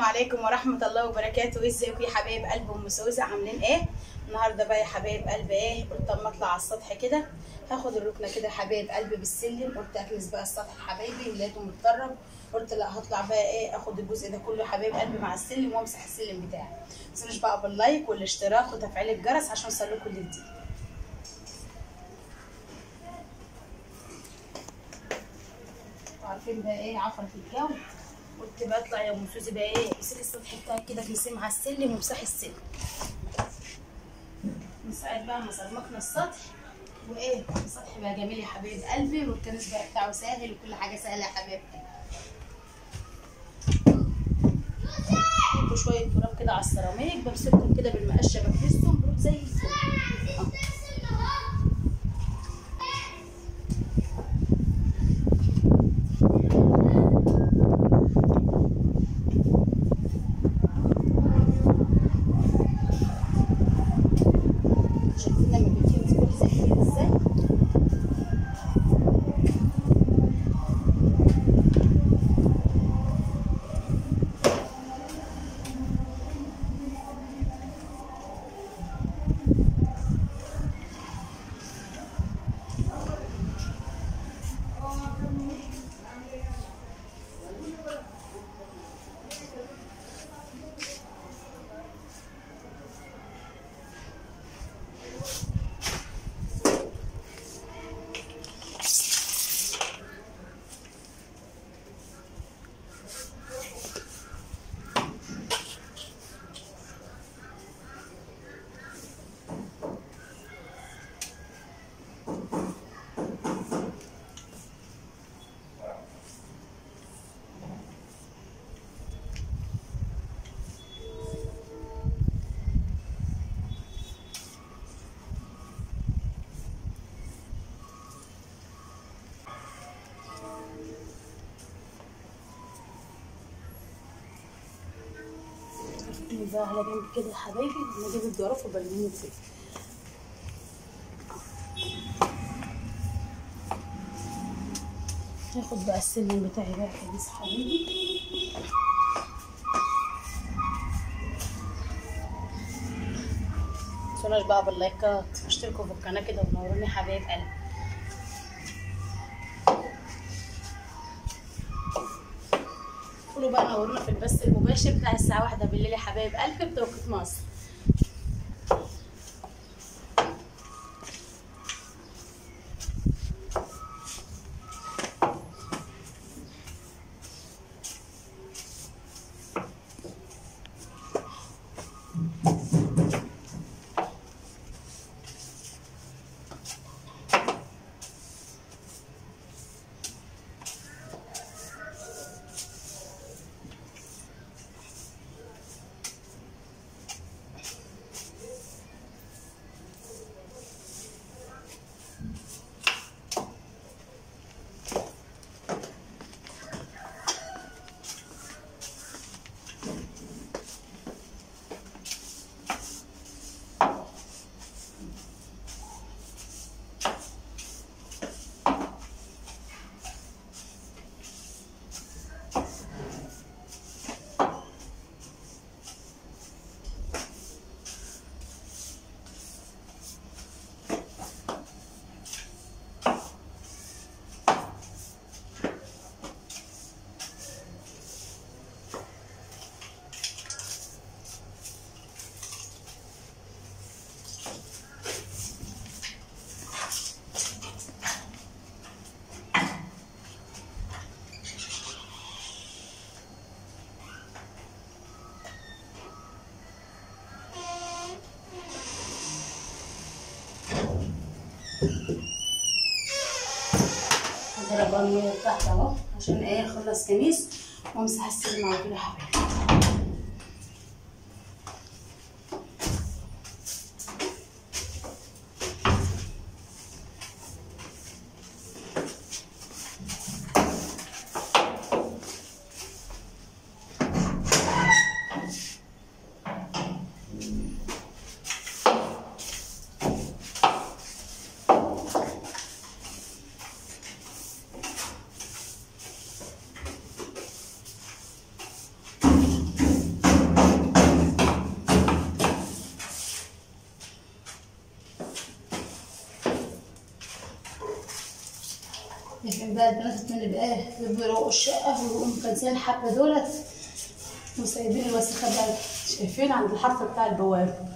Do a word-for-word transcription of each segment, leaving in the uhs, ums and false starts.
السلام عليكم ورحمة الله وبركاته. ازيكم يا حبايب قلب ام سوسة؟ عاملين ايه النهارده بقى يا حبايب قلب؟ ايه قلت اما اطلع على السطح كده هاخد الركنه كده يا حبايب قلبي بالسلم. قلت اكنس بقى السطح حبايبي لقيته متطرب، قلت لا هطلع بقى ايه اخد الجزء ده كله حبايب قلبي مع السلم وامسح السلم بتاعي. ما تنسوش بقى باللايك والاشتراك وتفعيل الجرس عشان يوصلكوا كل جديد. عارفين بقى ايه عفره الجو، قلت بقى اطلع يا ام سوزي بقى ايه امسكي السطح بتاعك كده تنسيه مع السلم وامسحي السلم. من ساعه بقى ما صرمكنا السطح وايه السطح بقى جميل يا حبايب قلبي، والكنس بقى بتاعه سهل وكل حاجه سهله يا حبايب. حطوا شويه تراب كده على السيراميك، بمسكهم كده بالمقشه بكنسهم بروح زي الفل. بقى على جنب كده يا حبايبي، نجيب الجرف وبلمه فيه. هاخد بقى السلم بتاعي بقى كويس حبايبي. متنسوناش بقى باللايكات، اشتركوا في القناه كده ونوروني حبايب قلبي. ادخلوا بقى نورونا في البث المباشر بتاع الساعه واحدة بالليل يا حبايب قلبي بتوقيت مصر. هضرب بقى الميه تحت اهو عشان ايه اخلص كنيس وامسح السلم على كده يا حبايبي. بقى البنات من اللي ايه بيروقوا الشقه ويقوموا مكنسين الحبه دولت وسايبين الوسخه بقى، شايفين عند الحرف بتاع البواب.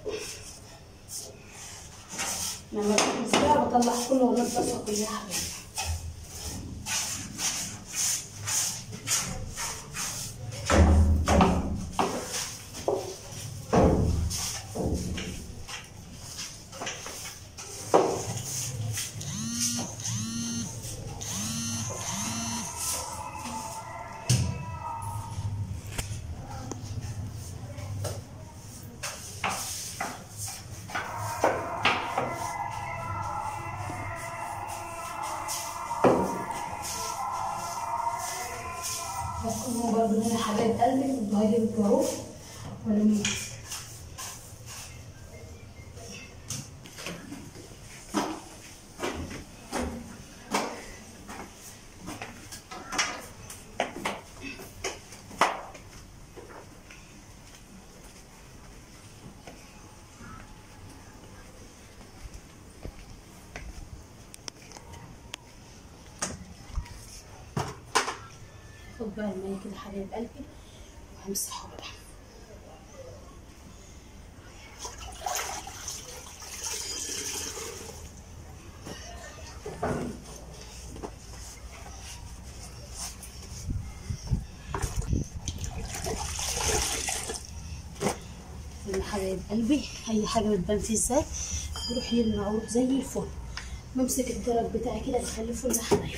لما بكنس بقى بطلع كله ونضفها كلها حبايبي. بكون برضه هنا حبايب قلبي كنتوا هاجي بالجروح ولا خد بقى المية كده حبايب قلبي وهمسحه بقى. حبايب قلبي اي حاجه بتبان فيه ازاي بروح يلمع وروح زي الفل. بمسك الدرج بتاعي كده بخليه فل يا حبايبي.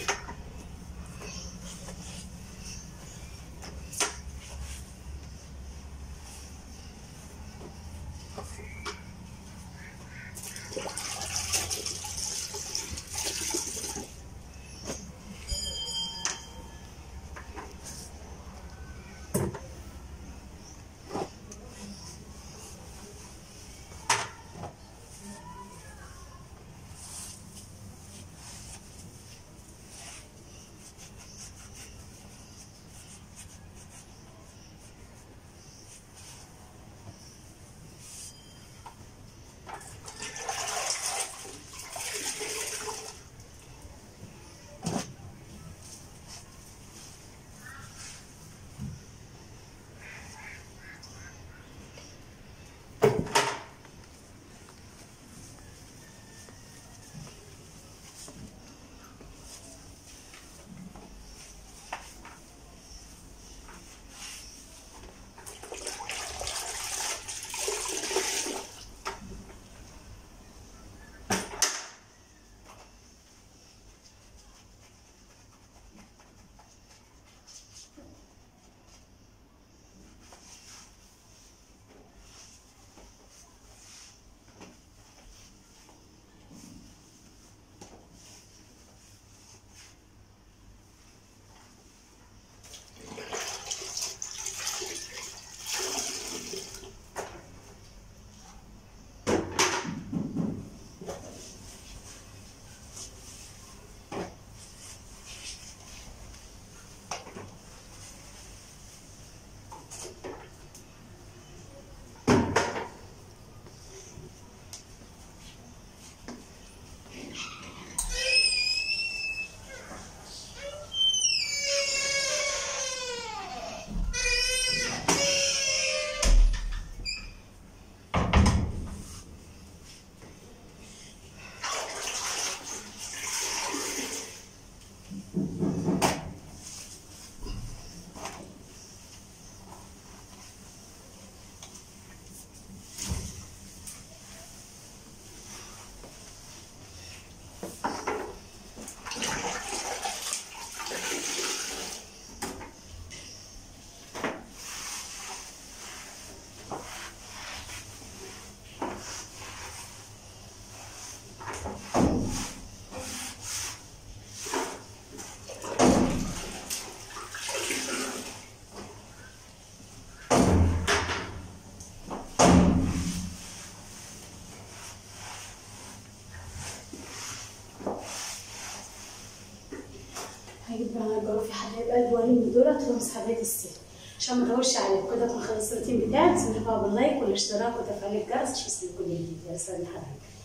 هجيب بقى الجرافي حبايب قلبي والم دولت وامسح حبايه السن عشان ما اطولش عليكم. كده اكون خلصت الروتين بتاعي. تسيبوني بقى باللايك والاشتراك وتفعيل الجرس عشان يوصلكوا كل جديد. يا سلام يا حبايبي.